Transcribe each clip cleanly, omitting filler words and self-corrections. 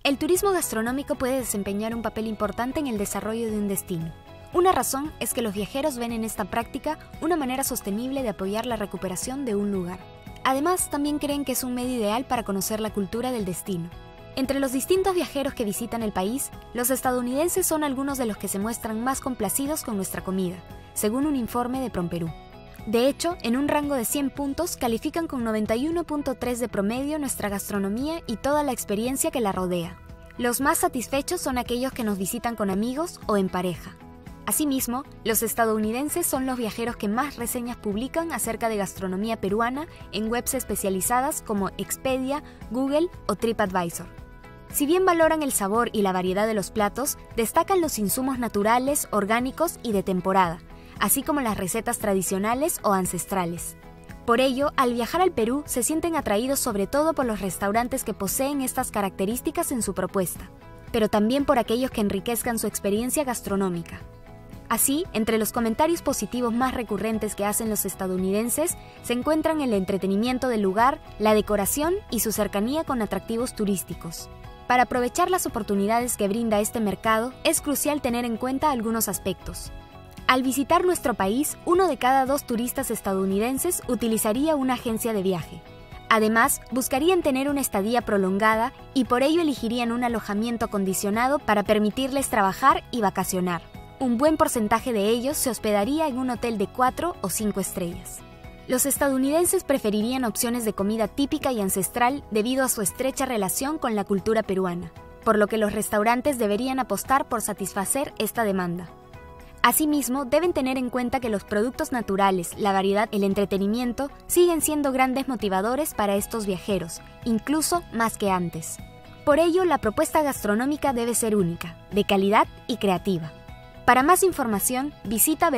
El turismo gastronómico puede desempeñar un papel importante en el desarrollo de un destino. Una razón es que los viajeros ven en esta práctica una manera sostenible de apoyar la recuperación de un lugar. Además, también creen que es un medio ideal para conocer la cultura del destino. Entre los distintos viajeros que visitan el país, los estadounidenses son algunos de los que se muestran más complacidos con nuestra comida, según un informe de PromPerú. De hecho, en un rango de 100 puntos, califican con 91.3 de promedio nuestra gastronomía y toda la experiencia que la rodea. Los más satisfechos son aquellos que nos visitan con amigos o en pareja. Asimismo, los estadounidenses son los viajeros que más reseñas publican acerca de gastronomía peruana en webs especializadas como Expedia, Google o TripAdvisor. Si bien valoran el sabor y la variedad de los platos, destacan los insumos naturales, orgánicos y de temporada, así como las recetas tradicionales o ancestrales. Por ello, al viajar al Perú, se sienten atraídos sobre todo por los restaurantes que poseen estas características en su propuesta, pero también por aquellos que enriquezcan su experiencia gastronómica. Así, entre los comentarios positivos más recurrentes que hacen los estadounidenses se encuentran el entretenimiento del lugar, la decoración y su cercanía con atractivos turísticos. Para aprovechar las oportunidades que brinda este mercado, es crucial tener en cuenta algunos aspectos. Al visitar nuestro país, 1 de cada 2 turistas estadounidenses utilizaría una agencia de viaje. Además, buscarían tener una estadía prolongada y por ello elegirían un alojamiento acondicionado para permitirles trabajar y vacacionar. Un buen porcentaje de ellos se hospedaría en un hotel de 4 o 5 estrellas. Los estadounidenses preferirían opciones de comida típica y ancestral debido a su estrecha relación con la cultura peruana, por lo que los restaurantes deberían apostar por satisfacer esta demanda. Asimismo, deben tener en cuenta que los productos naturales, la variedad y el entretenimiento siguen siendo grandes motivadores para estos viajeros, incluso más que antes. Por ello, la propuesta gastronómica debe ser única, de calidad y creativa. Para más información, visita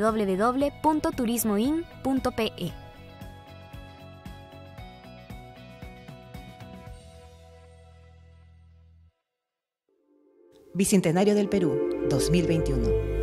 www.turismoin.pe. Bicentenario del Perú, 2021.